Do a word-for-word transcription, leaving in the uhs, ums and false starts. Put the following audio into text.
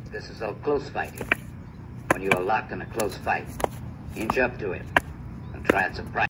This is all close fighting. When you are locked in a close fight, inch up to him and try and surprise